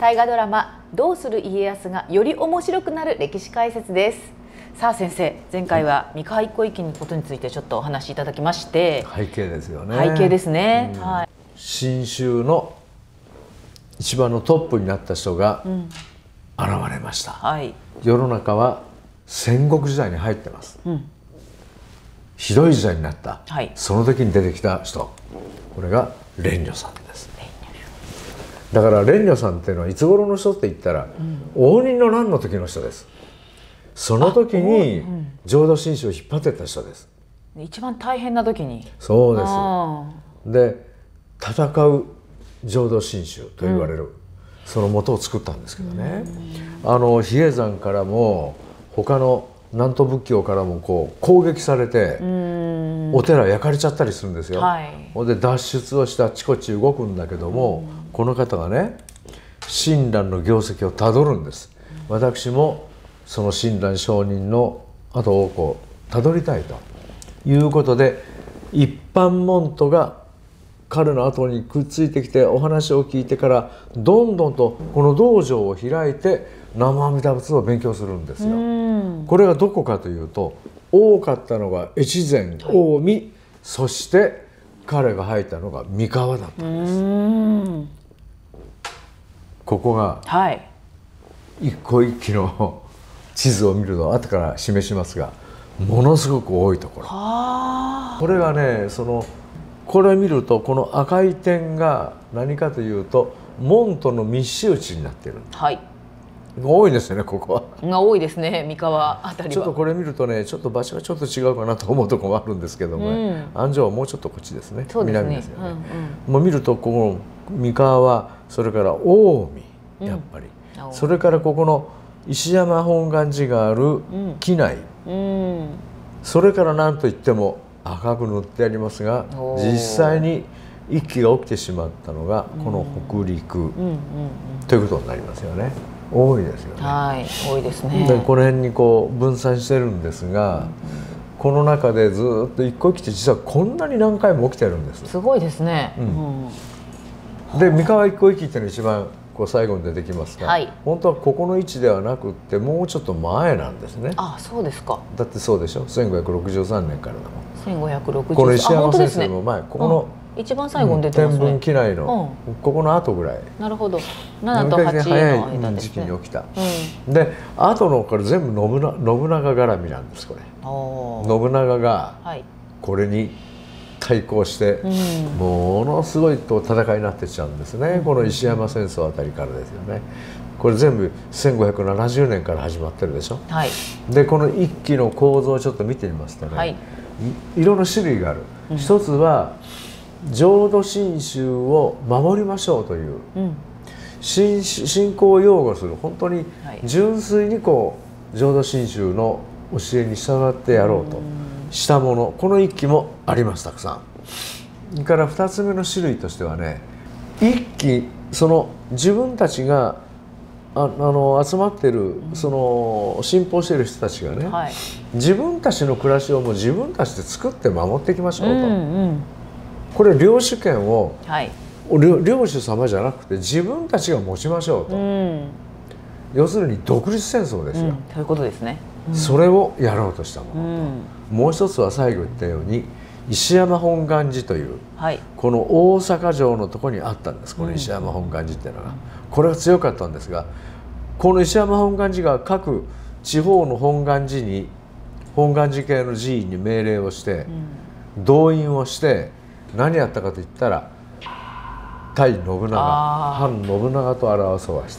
大河ドラマ「どうする家康」がより面白くなる歴史解説です。さあ先生、前回は三河一向一揆のことについてちょっとお話しいただきまして、 背景ですよね。 背景ですね、はい、 新州の一番のトップになった人が現れました、 はい、 世の中は戦国時代に入ってます、ひどい時代になった、 はい、 その時に出てきた人、これが蓮如さんです。だから蓮如さんっていうのはいつ頃の人って言ったら、応仁の乱の時の人です。その時に浄土真宗を引っ張ってった人です。 一番大変な時に。 そうです。で、戦う浄土真宗と言われる、その元を作ったんですけどね、比叡山からも他の南東仏教からもこう攻撃されてお寺焼かれちゃったりするんですよ。ほんで脱出をしてあっちこっち動くんだけども、この方がね親鸞の業績をたどるんです。私もその親鸞上人の後をこうたどりたいということで、一般門徒が彼の後にくっついてきてお話を聞いてから、どんどんとこの道場を開いて南無阿弥陀仏を勉強するんですよ。これがどこかというと、多かったのが越前、近江、そして彼が入ったのが三河だったんです。ここが一向一揆の地図を見ると後から示しますが、ものすごく多いところ。これがね、これを見るとこの赤い点が何かというと門との密集地になっている。はい。多いですよね、ここは。 が多いですね、三河あたりは。 ちょっとこれ見るとね、ちょっと場所がちょっと違うかなと思うところもあるんですけどもね、安城はもうちょっとこっちですね。南ですよね。もう見るとここの三河は、それから近江、やっぱり、それからここの石山本願寺がある畿内、それから何といっても赤く塗ってありますが、実際に一揆が起きてしまったのがこの北陸ということになりますよね。多いですよね。 はい、多いですね。 でこの辺にこう分散してるんですが、この中でずっと一向一揆って実はこんなに何回も起きてるんです。 すごいですね。 で三河一向一揆っていうのが一番こう最後に出てきますが、本当はここの位置ではなくってもうちょっと前なんですね。 あ、そうですか。 だってそうでしょ、1563年からだもん。 1563。 この石山先生の前、ここの一番最後に出てますね。 天文機内のここの後ぐらい。 なるほど。7と8の間ですね。 早い時期に起きた。で、後のこれ全部信長絡みなんです。これ信長がこれに対抗してものすごいと戦いになってっちゃうんですね。この石山戦争あたりからですよね。これ全部1570年から始まってるでしょ。でこの一揆の構造をちょっと見てみますとね、いろんな種類がある。一つは浄土真宗を守りましょうという、信仰を擁護する、本当に純粋にこう浄土真宗の教えに従ってやろうとしたもの、この一揆もあります、たくさん。それから2つ目の種類としてはね、一揆、自分たちが集まってる信奉している人たちがね、自分たちの暮らしをもう自分たちで作って守っていきましょうと。これ領主権を、領主様じゃなくて自分たちが持ちましょうと。要するに独立戦争ですよ。 ということですね。 それをやろうとしたものと、もう一つは最後言ったように石山本願寺という、この大阪城のところにあったんです。この石山本願寺っていうのが、これが強かったんですが、この石山本願寺が各地方の本願寺に、本願寺系の寺院に命令をして動員をして何やったかといったら、対信長、反信長と表そうはした、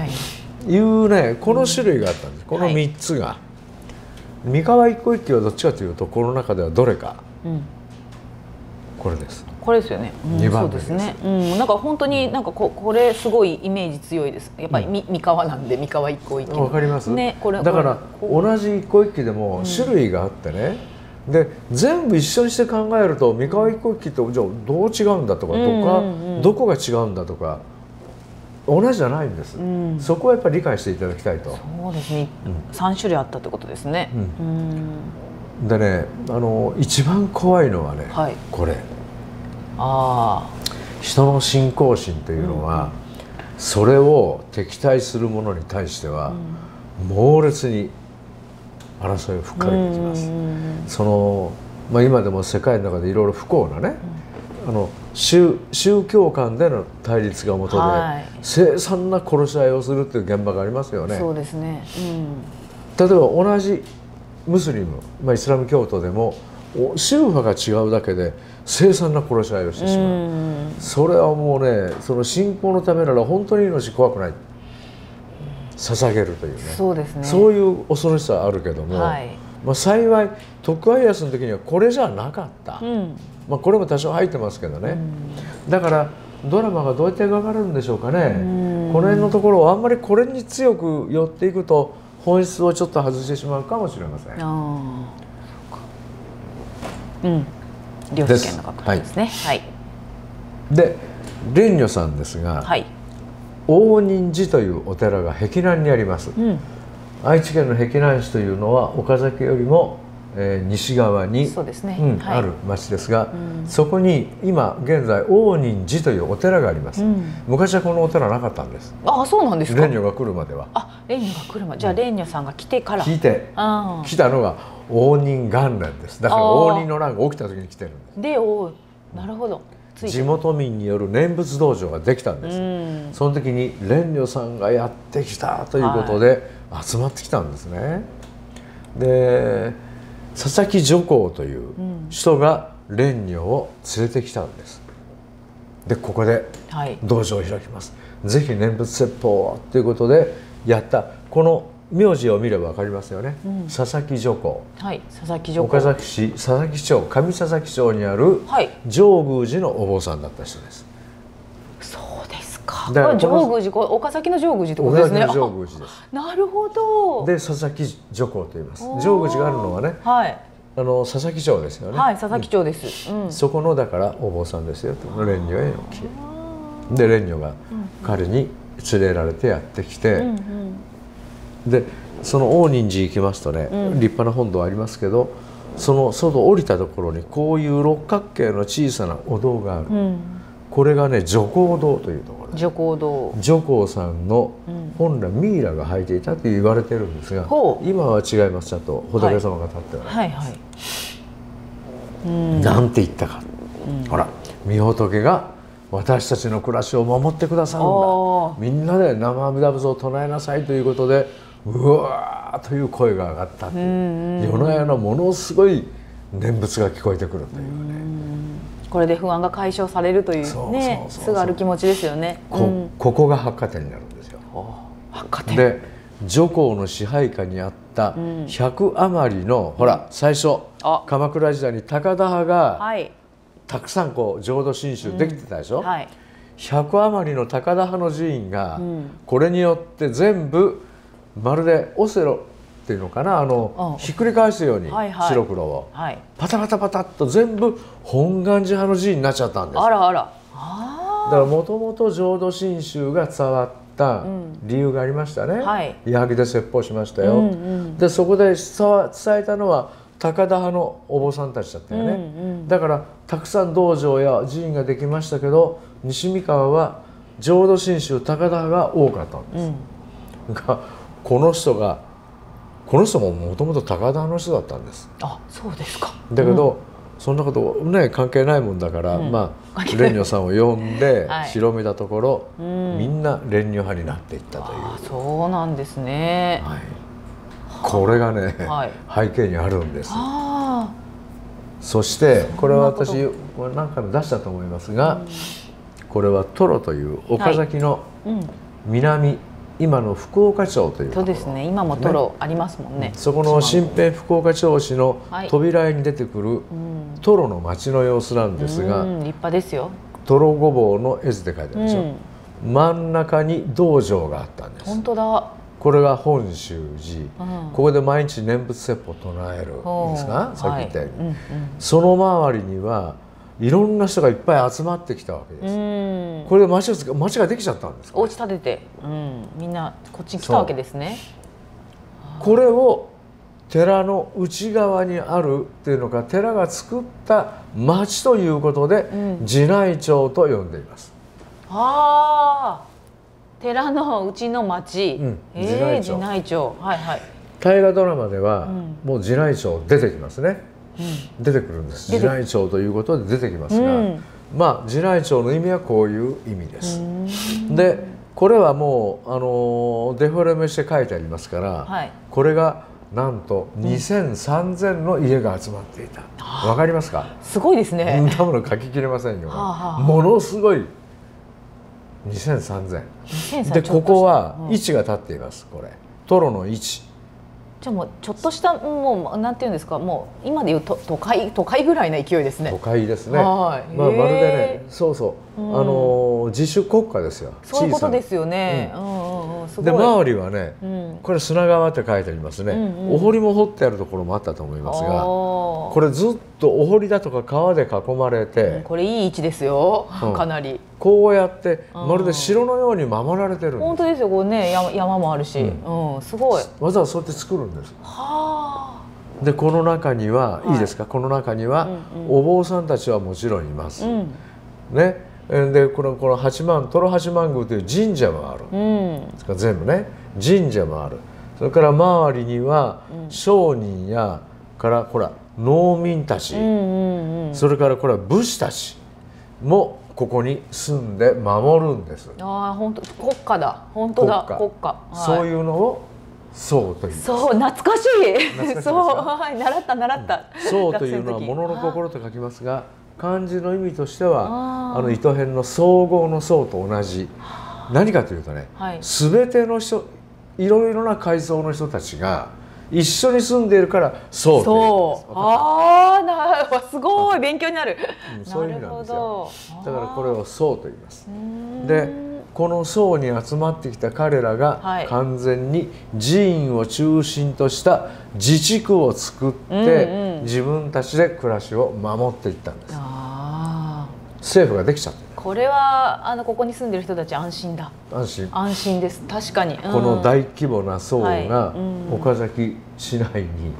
いうね、この種類があったんです。この3つが。三河一向一揆はどっちかというとこの中ではどれか、これです。 これですよね。 2番目です。 なんか本当になんかこれすごいイメージ強いです。やっぱり三河なんで、三河一向一揆。 わかります。だから同じ一向一揆でも種類があってね。で全部一緒にして考えると三河一向一揆ってじゃあどう違うんだとか、どこが違うんだとか、同じじゃないんです。そこはやっぱり理解していただきたいと。 そうですね。3種類あったってことですね。 でね、一番怖いのはね、これ。人の信仰心というのは、 それを敵対する者に対しては猛烈に争いを吹っかけてきます。今でも世界の中でいろいろ不幸なね、宗教間での対立が元で、凄惨な殺し合いをするっていう現場がありますよね。 そうですね、 例えば同じムスリム、イスラム教徒でも宗派が違うだけで凄惨な殺し合いをしてしまう。それはもうね、その信仰のためなら本当に命怖くない、捧げるというね、そうですね、そういう恐ろしさはあるけども、幸い徳川家康の時にはこれじゃなかった、これも多少入ってますけどね、だからドラマがどうやって描かれるんでしょうかね。この辺のところをあんまりこれに強く寄っていくと本質をちょっと外してしまうかもしれません。 両主権の格好ですね。 で蓮如さんですが、応仁寺というお寺が碧南にあります。愛知県の碧南市というのは岡崎よりも西側にある町ですが、そこに今現在応仁寺というお寺があります。昔はこのお寺なかったんです。 あ、そうなんですか。 蓮如が来るまでは。 蓮如が来るまで、じゃあ蓮如さんが来てから来たのが応仁元年です。だから応仁の乱が起きた時に来てるんです。 なるほど。 地元民による念仏道場ができたんです。その時に蓮如さんがやってきたということで集まってきたんですね。で佐々木如光という人が蓮如を連れてきたんです。でここで道場を開きます。ぜひ念仏説法をということでやった。この名字を見れば分かりますよね。佐々木如光。佐々木如光。岡崎市佐々木町上佐々木町にある上宮寺のお坊さんだった人です。 そうですか。上宮寺、岡崎の上宮寺ってことですね。 岡崎の上宮寺です。 なるほど。 で佐々木如光と言います。上宮寺があるのはね、佐々木町ですよね。 佐々木町です。 そこのだからお坊さんですよと。蓮如への帰依で蓮如が彼に連れられてやってきて。でその応仁寺行きますとね、立派な本堂ありますけど、その外降りたところにこういう六角形の小さなお堂がある。これがね除光堂というところです。除光堂。除光さんの本来ミイラが履いていたと言われてるんですが、今は違います。ちゃんと仏様が立っておられます。なんて言ったか。ほら、御仏が私たちの暮らしを守ってくださるんだ。みんなで生阿弥陀仏を唱えなさいということで、うわーという声が上がったっていう、夜な夜なものすごい念仏が聞こえてくるというね。 これで不安が解消されるというね、すぐある気持ちですよね。 ここが八花殿になるんですよ。 八花殿で如光の支配下にあった100余りの、ほら最初鎌倉時代に高田派がたくさんこう浄土真宗できてたでしょ。100余りの高田派の寺院がこれによって全部まるでオセロっていうのかな、ひっくり返すように白黒をパタパタパタっと全部本願寺派の寺院になっちゃったんです。だからもともと浄土真宗が伝わった理由がありましたね。矢作で説法しましたよ。でそこで伝えたのは高田派のお坊さんたちだったよね。だからたくさん道場や寺院ができましたけど、西三河は浄土真宗高田派が多かったんです。この人ももともと高田の人だったんです。 そうですか。 だけど、そんなことね関係ないもんだから、蓮如さんを呼んで広めたところ、みんな蓮如派になっていったという。 そうなんですね。 これがね、背景にあるんです。そしてこれは私何回も出したと思いますが、これはトロという岡崎の南、今の福岡町というところ。そうですね。今もトロありますもんね。そこの新平福岡町市の扉に出てくるトロの町の様子なんですが、立派ですよ。トロごぼうの絵図で書いてあるでしょ。真ん中に道場があったんです。本当だ。これが本宗寺。ここで毎日念仏説法を唱えるんですが、さっき言ったようにその周りにはいろんな人がいっぱい集まってきたわけです。これで町ができちゃったんです。お家建てて、みんなこっちに来たわけですね。これを寺の内側にあるっていうのか、寺が作った町ということで寺内町と呼んでいます。 寺のうちの町、寺内町、はいはい。 大河ドラマでは、もう寺内町出てきますね、出てくるんです。寺内町ということで出てきますが、まあ寺内町の意味はこういう意味です。でこれはもうデフォルメして書いてありますから、これがなんと2000、3000の家が集まっていた。わかりますか？ すごいですね。 多分書ききれませんよ。ものすごい2000、3000で、ここは位置が立っています。これトロの位置。 じゃあもうちょっとしたもうなんていうんですか、もう今でいう都会ぐらいの勢いですね。 都会ですね。まあまるでね、そうそう、自主国家ですよ。 そういうことですよね。 で周りはね、これ砂川って書いてありますね。お堀も掘ってあるところもあったと思いますが、これずっとお堀だとか川で囲まれて、 これいい位置ですよ。かなりこうやってまるで城のように守られてるんです。 本当ですよ。こうね、山もあるし、すごい。 わざわざそうやって作るんです。でこの中には、いいですか、この中にはお坊さんたちはもちろんいます。ね。でこの八幡トロ八幡宮という神社もある。全部ね、神社もある。それから周りには商人やからほら農民たち、それからこれは武士たちもここに住んで守るんです。 ああ、本当国家だ。本当だ、国家。 そういうのを僧と言います。 そう、懐かしい。そう、はい、習った僧というのは物の心と書きますが、漢字の意味としては糸辺の総合の僧と同じ。何かというとね、全ての人、いろいろな階層の人たちが一緒に住んでいるから僧というんです。 ああ、すごい勉強になる。 そういう意味なんですよ。だからこれを僧と言います。でこの僧に集まってきた彼らが完全に寺院を中心とした自治区を作って自分たちで暮らしを守っていったんです。政府ができちゃった。 これはここに住んでる人たち安心だ。安心です。確かに。 この大規模な僧が岡崎市内に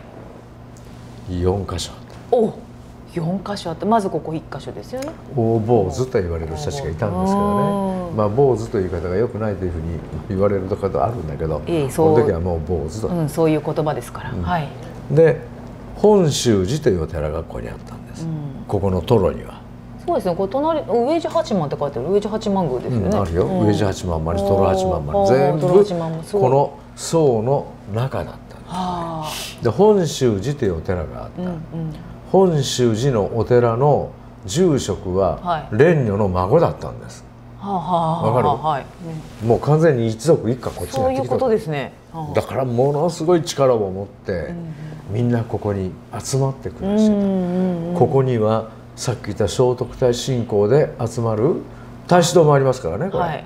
4カ所あった。 お、4カ所あった。まずここ1カ所ですよね。 大坊主と言われる人たちがいたんですけどね。まあ坊主という言い方が良くないというふうに言われることあるんだけど、その時はもう坊主と。 そういう言葉ですから。 で本宗寺というお寺がここにあったんです。ここのトロには。 そうですね。これ隣上地八幡って書いてある。上地八幡宮ですよね。 あるよ。上地八幡もあり、トロ八幡もあり、全部この僧の中だったんです。で本宗寺というお寺があった。本宗寺のお寺の住職は蓮如の孫だったんです。わかる？もう完全に一族一家こっちにやってきた。 そういうことですね。 だからものすごい力を持ってみんなここに集まって暮らしてた。ここにはさっき言った聖徳太子信仰で集まる太子堂もありますからね、これ。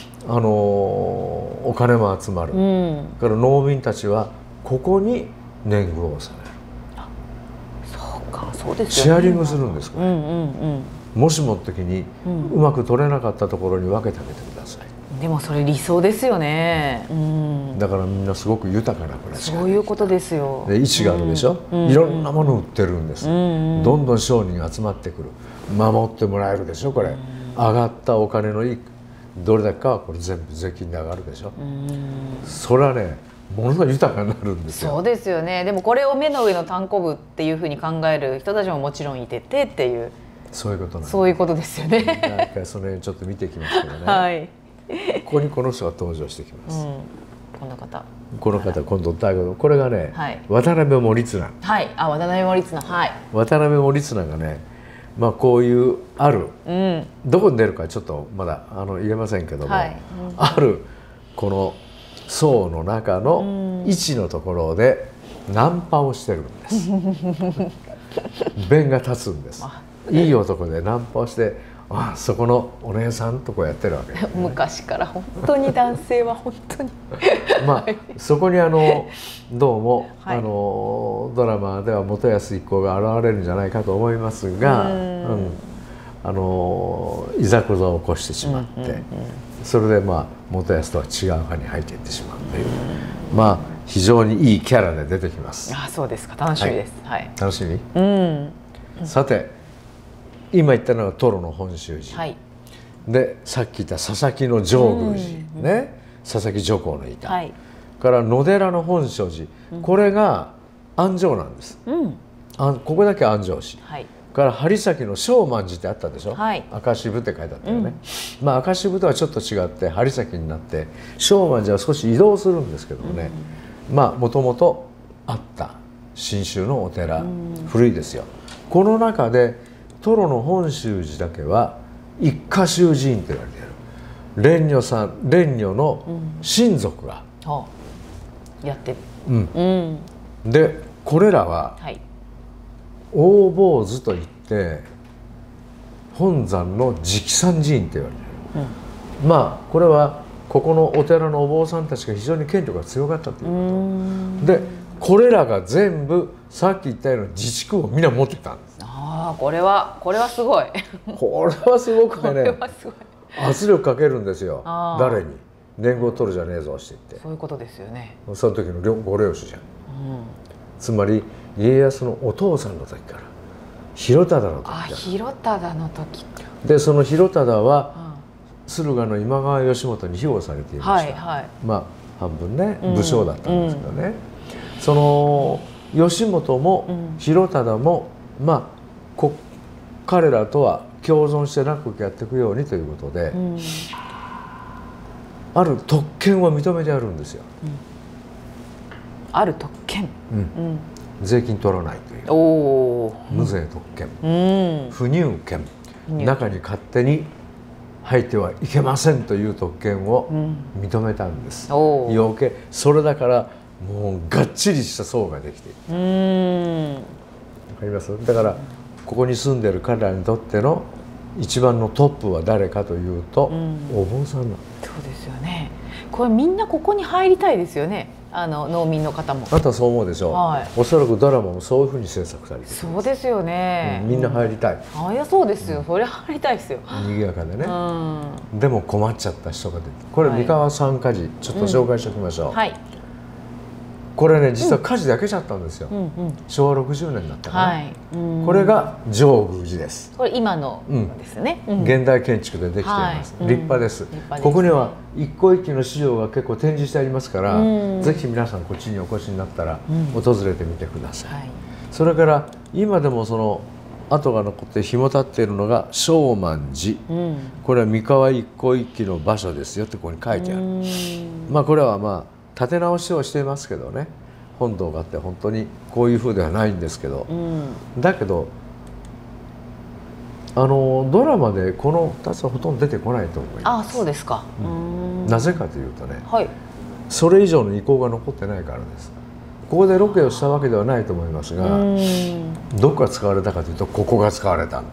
お金も集まる。から農民たちはここに年貢を納める。 そうか、そうですよね。 シェアリングするんです。もしもの時にうまく取れなかったところに分けてあげてください。 でもそれ理想ですよね。 だからみんなすごく豊かな暮らし。 そういうことですよ。 で位置があるでしょ。いろんなもの売ってるんです。どんどん商人が集まってくる。守ってもらえるでしょ。これ上がったお金のどれだけかはこれ全部税金で上がるでしょ。それはね、ものすごい豊かになるんですよ。 そうですよね。でもこれを目の上の単行部っていうふうに考える人たちももちろんいててっていう。 そういうことなんです。 そういうことですよね。 なんかその辺ちょっと見ていきますけどね。ここにこの人が登場してきます。 この方。 この方今度大河これがね、渡辺守綱。 はい。あ、渡辺守綱。はい。 渡辺守綱がね、まあこういうある、どこに出るかちょっとまだ言えませんけども、あるこの僧の中の位置のところでナンパをしてるんです。弁が立つんです。いい男でナンパをして、あ、そこのお姉さんとこうやってるわけです、ね。 昔から本当に男性は本当にまあそこにどうも、ドラマでは元康一行が現れるんじゃないかと思いますが、いざこざを起こしてしまって、それでまあ元康とは違う派に入っていってしまうという、まあ非常にいいキャラで出てきます。 あ、そうですか。楽しみです。はい。 楽しみ。さて。今言ったのはトロの本宗寺、 でさっき言った佐々木の上宮寺、ね、佐々木助公のいた、 はい、 から野寺の本證寺、これが安城なんです、ここだけ安城市、はい、から針崎の勝鬘寺ってあったでしょ、はい、赤渋って書いてあったよね、まあ赤渋とはちょっと違って針崎になって勝鬘寺は少し移動するんですけどもね、まあもともとあった信州のお寺、古いですよ。この中でトロの本宗寺だけは一家宗寺院と言われている蓮如さん、蓮如の親族が、 やってる、 でこれらは、はい、大坊主といって本山の直参寺院と言われている、まあこれはここのお寺のお坊さんたちが非常に権力が強かったということで、これらが全部さっき言ったような自治区をみんな持ってたんです。 ああ、これはすごいこれはすごくてね圧力かけるんですよ、誰に年貢を取るじゃねえぞって言って。 そういうことですよね。 その時のご領主じゃん、つまり家康のお父さんの時から広忠の時から。 広忠の時でその広忠は、駿河の今川義元に庇護されていました、まあ半分ね武将だったんですけどね、その義元も広忠もまあ彼らとは共存して仲良くやっていくようにということで、ある特権を認めてあるんですよ、 ある特権、 税金取らないという無税特権、不入権、中に勝手に入ってはいけませんという特権を認めたんです、余計それだからもうがっちりした層ができている。わかります？だからここに住んでる彼らにとっての一番のトップは誰かというと、お坊さんなんです。 そうですよね。これみんなここに入りたいですよね。農民の方も。 あなたはそう思うでしょう、おそらくドラマもそういうふうに制作されてる。 そうですよね、 みんな入りたい。 いやそうですよ、それ入りたいですよ。 賑やかでね、でも困っちゃった人が出て、これ三河三火事ちょっと紹介しておきましょう。これね実は火事で焼けちゃったんですよ、昭和60年だったかな、これが上宮寺です。 これ今のですね、 現代建築でできています、立派です。ここには一個一個の資料が結構展示してありますから、ぜひ皆さんこっちにお越しになったら訪れてみてください。それから今でもその跡が残って紐立っているのが勝鬘寺、これは三河一個一揆の場所ですよってここに書いてある。まあこれはまあ建て直しをしていますけどね、本堂があって本当にこういうふうではないんですけど、だけどドラマでこの2つはほとんど出てこないと思います。 そうですか。 なぜかというとね、それ以上の遺構が残ってないからです。ここでロケをしたわけではないと思いますが、どこが使われたかというとここが使われた。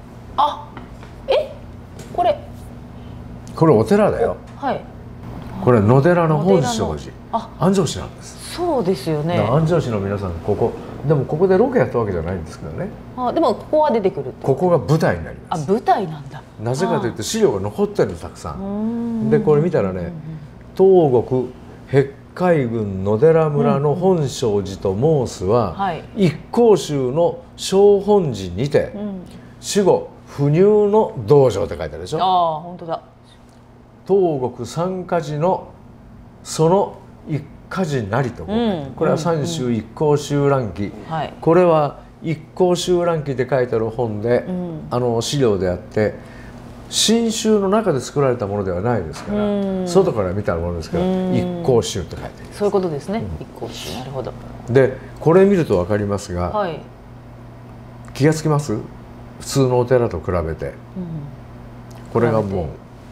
これお寺だよ。これ野寺の本證寺、安城市なんです。 そうですよね。 安城市の皆さんここでもここでロケやったわけじゃないんですけどね。 でもここは出てくる。 ここが舞台になります。 舞台なんだ。 なぜかというと資料が残ってるのたくさん。でこれ見たらね、東国碧海郡野寺村の本證寺と申すは、一向宗の小本寺にて、死後不入の道場って書いてあるでしょ。 本当だ。 東国三火寺のその一火寺なりとこれは三宗一向宗覧記、これは一向宗覧記で書いてある本で、資料であって新宗の中で作られたものではないですから、外から見たものですから一向宗って書いてある。 そういうことですね、一向宗。なるほど。 でこれ見ると分かりますが、気がつきます？普通のお寺と比べて、これがもう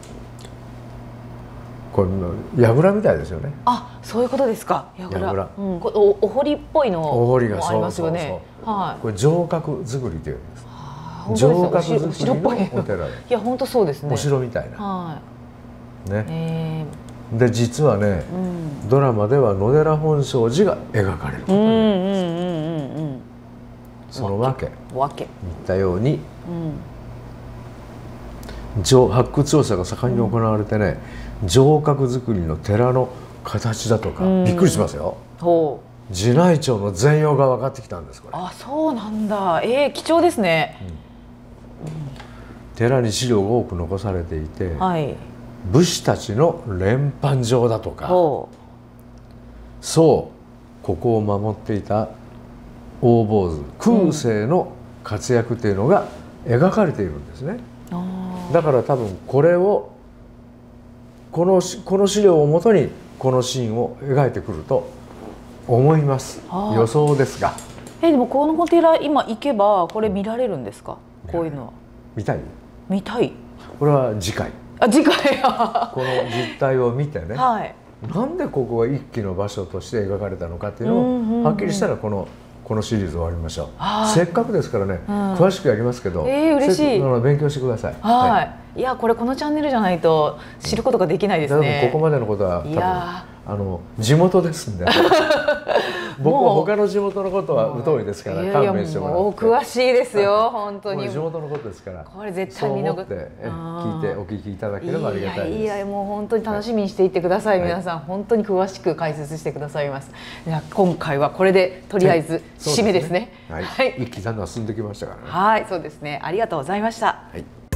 これ櫓みたいですよね。 そういうことですか。櫓。お堀っぽいのもありますよね。 これ城郭造りというんです。城郭造りのお寺。いや本当そうですね。 お城みたいな。ね。で実はね、ドラマでは野寺本證寺が描かれることになります。その訳言ったように、発掘調査が盛んに行われてね、城郭造りの寺の形だとかびっくりしますよ。寺内町の全容が分かってきたんです。これそうなんだ。貴重ですね。 寺に資料が多く残されていて、 はい、 武士たちの練判場だとか、そうここを守っていた大坊主空誓の活躍というのが描かれているんですね。だから多分これをこの資料をもとにこのシーンを描いてくると思います。予想ですが。 でもこのお寺今行けばこれ見られるんですか？こういうのは。 見たい？ 見たい。 これは次回。 次回この実態を見てね。 はい。 なんでここが一揆の場所として描かれたのかっていうのをはっきりしたらこのシリーズ終わりましょう。せっかくですからね、詳しくやりますけど、 嬉しい。 勉強してください。 はい。いやこれこのチャンネルじゃないと知ることができないですね。 ここまでのことは多分地元ですんで。僕は他の地元のことは疎いですから勘弁してもらって。 もう詳しいですよ本当に。 地元のことですから。 これ絶対見逃って聞いてお聞きいただければありがたいです。 いやもう本当に楽しみにしていってください。皆さん本当に詳しく解説してくださいます。今回はこれでとりあえず締めですね。 はい。一気にだんだん進んできましたからね。 はい、そうですね。ありがとうございました。 はい。